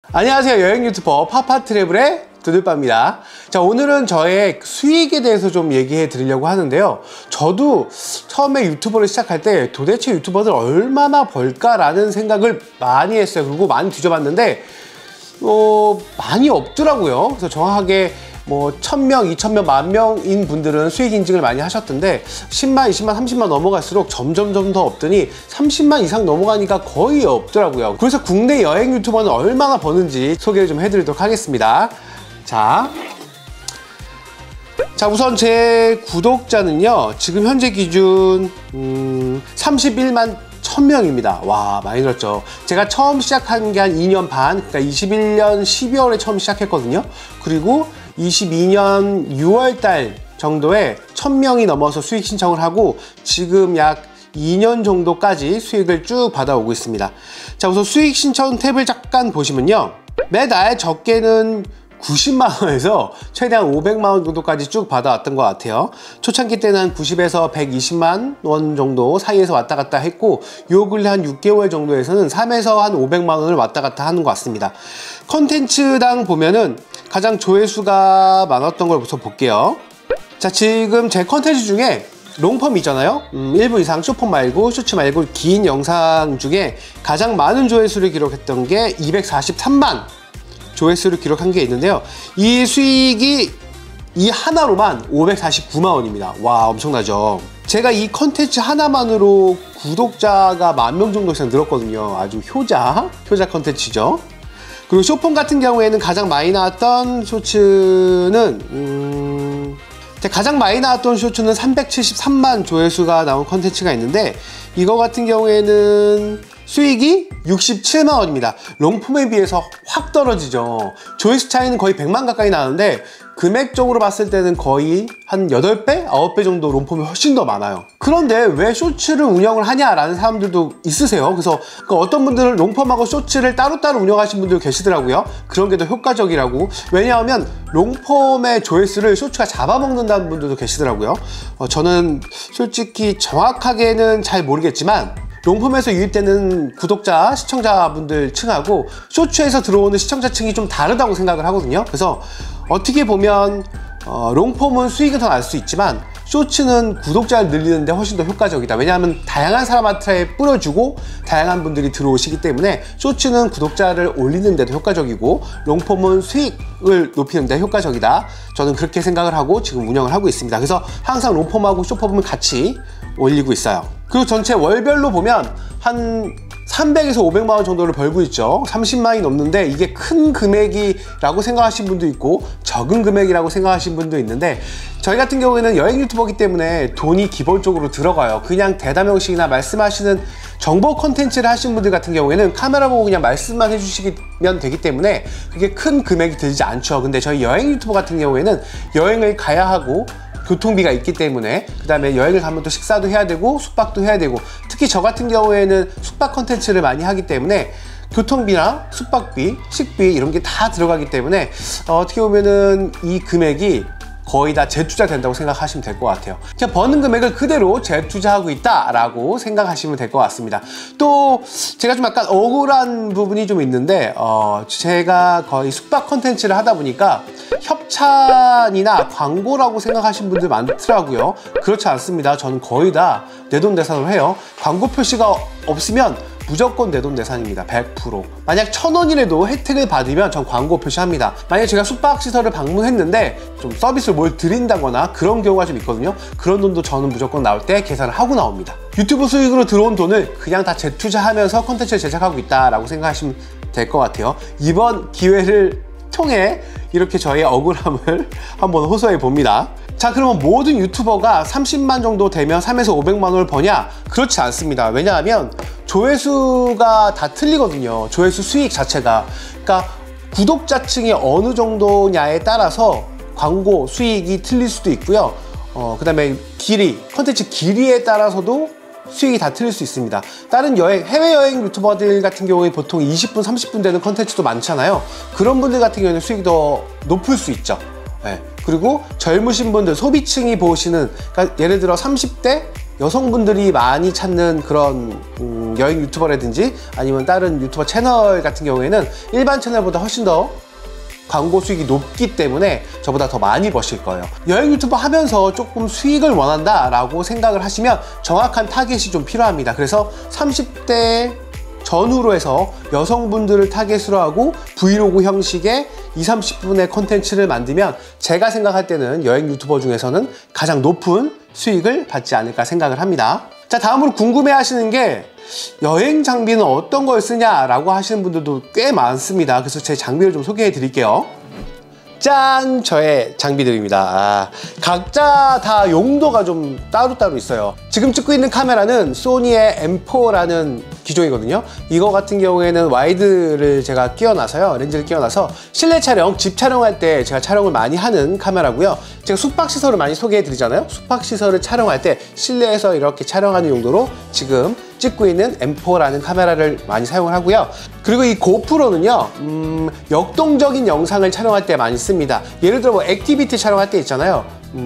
안녕하세요. 여행 유튜버 파파트래블의 두들빠입니다. 자, 오늘은 저의 수익에 대해서 좀 얘기해 드리려고 하는데요. 저도 처음에 유튜버를 시작할 때 도대체 유튜버들 얼마나 벌까라는 생각을 많이 했어요. 그리고 많이 뒤져봤는데 많이 없더라고요. 그래서 정확하게 1000명, 2000명, 10,000명인 분들은 수익 인증을 많이 하셨던데 10만, 20만, 30만 넘어갈수록 점점 더 없더니 30만 이상 넘어가니까 거의 없더라고요. 그래서 국내 여행 유튜버는 얼마나 버는지 소개를 좀 해드리도록 하겠습니다. 자, 우선 제 구독자는요, 지금 현재 기준 31만 1000명입니다. 와, 많이 늘었죠. 제가 처음 시작한 게 한 2년 반, 그러니까 21년 12월에 처음 시작했거든요. 그리고 22년 6월달 정도에 1000명이 넘어서 수익 신청을 하고 지금 약 2년 정도까지 수익을 쭉 받아오고 있습니다. 자, 우선 수익 신청 탭을 잠깐 보시면요, 매달 적게는 90만원에서 최대한 500만원 정도까지 쭉 받아왔던 것 같아요. 초창기 때는 한 90에서 120만원 정도 사이에서 왔다 갔다 했고, 요 근래 한 6개월 정도에서는 3에서 한 500만원을 왔다 갔다 하는 것 같습니다. 컨텐츠당 보면은 가장 조회수가 많았던 걸 우선 볼게요. 자, 지금 제 컨텐츠 중에 롱폼 있잖아요. 1분 이상 쇼폼 말고, 쇼츠 말고 긴 영상 중에 가장 많은 조회수를 기록했던 게 243만 조회수를 기록한 게 있는데요. 이 수익이 이 하나로만 549만원입니다. 와, 엄청나죠. 제가 이 컨텐츠 하나만으로 구독자가 10,000명 정도 이상 늘었거든요. 아주 효자 컨텐츠죠. 그리고 쇼폼 같은 경우에는 가장 많이 나왔던 쇼츠는 가장 많이 나왔던 쇼츠는 373만 조회수가 나온 컨텐츠가 있는데, 이거 같은 경우에는 수익이 67만원입니다. 롱폼에 비해서 확 떨어지죠. 조회수 차이는 거의 100만 가까이 나는데 금액적으로 봤을 때는 거의 한 8배? 9배 정도 롱폼이 훨씬 더 많아요. 그런데 왜 쇼츠를 운영을 하냐라는 사람들도 있으세요. 그래서 어떤 분들은 롱폼하고 쇼츠를 따로따로 운영하시는 분들 계시더라고요. 그런 게 더 효과적이라고. 왜냐하면 롱폼의 조회수를 쇼츠가 잡아먹는다는 분들도 계시더라고요. 저는 솔직히 정확하게는 잘 모르겠지만 롱폼에서 유입되는 구독자, 시청자분들 층하고 쇼츠에서 들어오는 시청자층이 좀 다르다고 생각을 하거든요. 그래서 어떻게 보면 롱폼은 수익은 더 날 수 있지만 쇼츠는 구독자를 늘리는데 훨씬 더 효과적이다. 왜냐하면 다양한 사람한테 뿌려주고 다양한 분들이 들어오시기 때문에 쇼츠는 구독자를 올리는 데도 효과적이고 롱폼은 수익을 높이는 데 효과적이다. 저는 그렇게 생각을 하고 지금 운영을 하고 있습니다. 그래서 항상 롱폼하고 쇼폼을 같이 올리고 있어요. 그리고 전체 월별로 보면 한 300에서 500만원 정도를 벌고 있죠. 30만이 넘는데 이게 큰 금액이라고 생각하시는 분도 있고 적은 금액이라고 생각하시는 분도 있는데, 저희 같은 경우에는 여행 유튜버이기 때문에 돈이 기본적으로 들어가요. 그냥 대담형식이나 말씀하시는 정보 컨텐츠를 하시는 분들 같은 경우에는 카메라 보고 그냥 말씀만 해주시면 되기 때문에 그게 큰 금액이 들지 않죠. 근데 저희 여행 유튜버 같은 경우에는 여행을 가야 하고 교통비가 있기 때문에, 그 다음에 여행을 가면 또 식사도 해야 되고 숙박도 해야 되고, 특히 저 같은 경우에는 숙박 컨텐츠를 많이 하기 때문에 교통비나 숙박비, 식비 이런 게 다 들어가기 때문에 어떻게 보면은 이 금액이 거의 다 재투자 된다고 생각하시면 될 것 같아요. 그냥 버는 금액을 그대로 재투자하고 있다라고 생각하시면 될 것 같습니다. 또 제가 좀 약간 억울한 부분이 좀 있는데, 제가 거의 숙박 컨텐츠를 하다 보니까 협찬이나 광고라고 생각하시는 분들 많더라고요. 그렇지 않습니다. 저는 거의 다 내돈내산을 해요. 광고 표시가 없으면 무조건 내돈내산입니다. 100%. 만약 1,000원이라도 혜택을 받으면 전 광고 표시합니다. 만약 제가 숙박시설을 방문했는데 좀 서비스를 뭘 드린다거나 그런 경우가 좀 있거든요. 그런 돈도 저는 무조건 나올 때 계산을 하고 나옵니다. 유튜브 수익으로 들어온 돈을 그냥 다 재투자하면서 콘텐츠를 제작하고 있다라고 생각하시면 될 것 같아요. 이번 기회를 통해 이렇게 저의 억울함을 한번 호소해 봅니다. 자, 그러면 모든 유튜버가 30만 정도 되면 3에서 500만원을 버냐? 그렇지 않습니다. 왜냐하면 조회수가 다 틀리거든요. 조회수 수익 자체가. 그러니까 구독자층이 어느 정도냐에 따라서 광고 수익이 틀릴 수도 있고요. 그 다음에 길이, 컨텐츠 길이에 따라서도 수익이 다 틀릴 수 있습니다. 다른 해외여행 유튜버들 같은 경우에 보통 20분, 30분 되는 컨텐츠도 많잖아요. 그런 분들 같은 경우에는 수익이 더 높을 수 있죠. 네. 그리고 젊으신 분들, 소비층이 보시는, 그러니까 예를 들어 30대 여성분들이 많이 찾는 그런 여행 유튜버라든지 아니면 다른 유튜버 채널 같은 경우에는 일반 채널보다 훨씬 더 광고 수익이 높기 때문에 저보다 더 많이 버실 거예요. 여행 유튜버 하면서 조금 수익을 원한다 라고 생각을 하시면 정확한 타겟이 좀 필요합니다. 그래서 30대 전후로 해서 여성분들을 타겟으로 하고 브이로그 형식의 20-30분의 콘텐츠를 만들면 제가 생각할 때는 여행 유튜버 중에서는 가장 높은 수익을 받지 않을까 생각을 합니다. 자, 다음으로 궁금해 하시는 게 여행 장비는 어떤 걸 쓰냐라고 하시는 분들도 꽤 많습니다. 그래서 제 장비를 좀 소개해 드릴게요. 짠! 저의 장비들입니다. 각자 다 용도가 좀 따로따로 있어요. 지금 찍고 있는 카메라는 소니의 M4라는 기종이거든요. 이거 같은 경우에는 와이드를 제가 끼워놔서요. 렌즈를 끼워놔서 실내 촬영, 집 촬영할 때 제가 촬영을 많이 하는 카메라고요. 제가 숙박시설을 많이 소개해 드리잖아요. 숙박시설을 촬영할 때 실내에서 이렇게 촬영하는 용도로 지금 찍고 있는 M4라는 카메라를 많이 사용을 하고요. 그리고 이 고프로는요, 역동적인 영상을 촬영할 때 많이 씁니다. 예를 들어 뭐 액티비티 촬영할 때 있잖아요.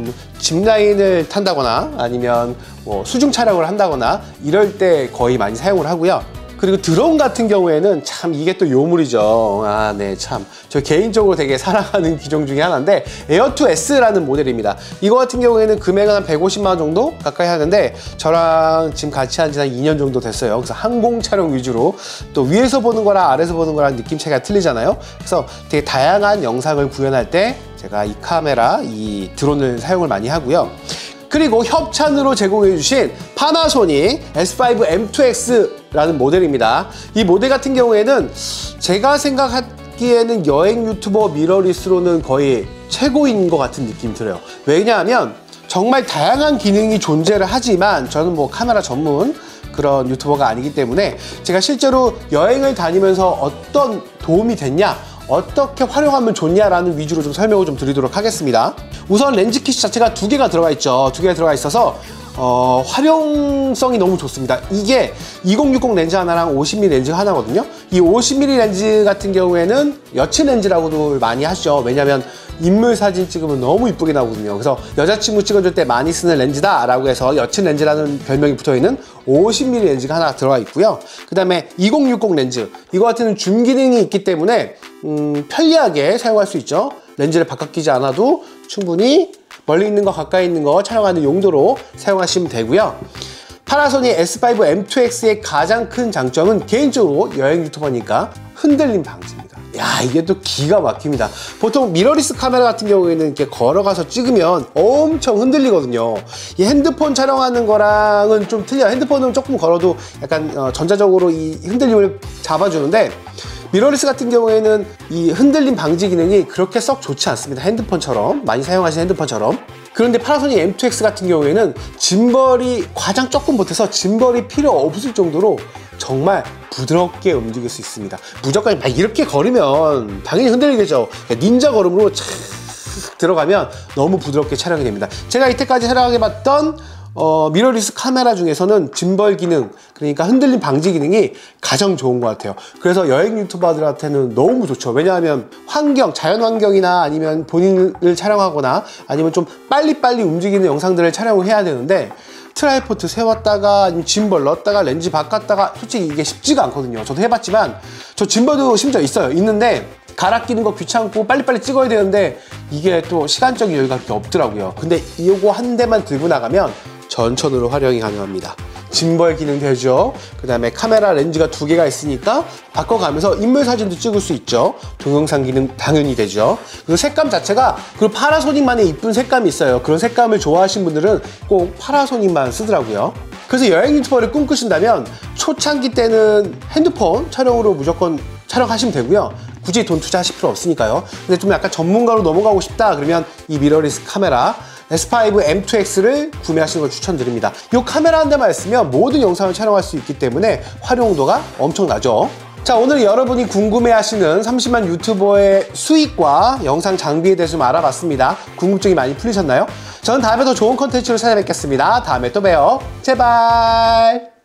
짚라인을 탄다거나 아니면 뭐 수중 촬영을 한다거나 이럴 때 거의 많이 사용을 하고요. 그리고 드론 같은 경우에는 참 이게 또 요물이죠. 네, 참 저 개인적으로 되게 사랑하는 기종 중에 하나인데 에어2S라는 모델입니다. 이거 같은 경우에는 금액은 한 150만 원 정도 가까이 하는데 저랑 지금 같이 한 지 한 2년 정도 됐어요. 그래서 항공 촬영 위주로 또 위에서 보는 거랑 아래에서 보는 거랑 느낌 차이가 틀리잖아요. 그래서 되게 다양한 영상을 구현할 때 제가 이 카메라, 이 드론을 사용을 많이 하고요. 그리고 협찬으로 제공해주신 파나소닉 S5M2X라는 모델입니다. 이 모델 같은 경우에는 제가 생각하기에는 여행 유튜버 미러리스로는 거의 최고인 것 같은 느낌이 들어요. 왜냐하면 정말 다양한 기능이 존재를 하지만 저는 뭐 카메라 전문 그런 유튜버가 아니기 때문에 제가 실제로 여행을 다니면서 어떤 도움이 됐냐, 어떻게 활용하면 좋냐라는 위주로 좀 설명을 좀 드리도록 하겠습니다. 우선 렌즈 킷 자체가 2개가 들어가 있죠. 2개가 들어가 있어서 활용성이 너무 좋습니다. 이게 2060 렌즈 하나랑 50mm 렌즈 하나거든요. 이 50mm 렌즈 같은 경우에는 여친 렌즈라고도 많이 하시죠. 왜냐면 인물 사진 찍으면 너무 이쁘게 나오거든요. 그래서 여자친구 찍어줄 때 많이 쓰는 렌즈다 라고 해서 여친 렌즈라는 별명이 붙어있는 50mm 렌즈가 하나 들어가 있고요. 그 다음에 2060 렌즈, 이거 같은 줌 기능이 있기 때문에 편리하게 사용할 수 있죠. 렌즈를 바꿔 끼지 않아도 충분히 멀리 있는 거 가까이 있는 거 촬영하는 용도로 사용하시면 되고요. 파나소닉 S5M2X의 가장 큰 장점은 개인적으로 여행 유튜버니까 흔들림 방지입니다. 야, 이게 또 기가 막힙니다. 보통 미러리스 카메라 같은 경우에는 이렇게 걸어가서 찍으면 엄청 흔들리거든요. 이 핸드폰 촬영하는 거랑은 좀 틀려요. 핸드폰은 조금 걸어도 약간 전자적으로 이 흔들림을 잡아주는데 미러리스 같은 경우에는 이 흔들림 방지 기능이 그렇게 썩 좋지 않습니다. 핸드폰처럼, 많이 사용하시는 핸드폰처럼. 그런데 파나소닉 M2X 같은 경우에는 짐벌이 가장 조금 못해서 짐벌이 필요 없을 정도로 정말 부드럽게 움직일 수 있습니다. 무조건 이렇게 걸으면 당연히 흔들리겠죠. 닌자 걸음으로 착 들어가면 너무 부드럽게 촬영이 됩니다. 제가 이때까지 촬영해봤던 미러리스 카메라 중에서는 짐벌 기능, 그러니까 흔들림 방지 기능이 가장 좋은 것 같아요. 그래서 여행 유튜버들한테는 너무 좋죠. 왜냐하면 환경, 자연 환경이나 아니면 본인을 촬영하거나 아니면 좀 빨리빨리 움직이는 영상들을 촬영을 해야 되는데 트라이포드 세웠다가 아니면 짐벌 넣었다가 렌즈 바꿨다가 솔직히 이게 쉽지가 않거든요. 저도 해봤지만 저 짐벌도 심지어 있는데 갈아 끼는 거 귀찮고 빨리빨리 찍어야 되는데 이게 또 시간적인 여유가 그렇게 없더라고요. 근데 이거 한 대만 들고 나가면 전천후로 활용이 가능합니다. 짐벌 기능 되죠. 그 다음에 카메라 렌즈가 2개가 있으니까 바꿔가면서 인물 사진도 찍을 수 있죠. 동영상 기능 당연히 되죠. 그리고 색감 자체가 그리고 파나소닉만의 이쁜 색감이 있어요. 그런 색감을 좋아하시는 분들은 꼭 파나소닉만 쓰더라고요. 그래서 여행 유튜버를 꿈꾸신다면 초창기 때는 핸드폰 촬영으로 무조건 촬영하시면 되고요. 굳이 돈 투자하실 필요 없으니까요. 근데 좀 약간 전문가로 넘어가고 싶다 그러면 이 미러리스 카메라 S5M2X를 구매하시는 걸 추천드립니다. 이 카메라 한 대만 있으면 모든 영상을 촬영할 수 있기 때문에 활용도가 엄청나죠. 자, 오늘 여러분이 궁금해하시는 30만 유튜버의 수익과 영상 장비에 대해서 좀 알아봤습니다. 궁금증이 많이 풀리셨나요? 저는 다음에 더 좋은 컨텐츠로 찾아뵙겠습니다. 다음에 또 봬요. 제발.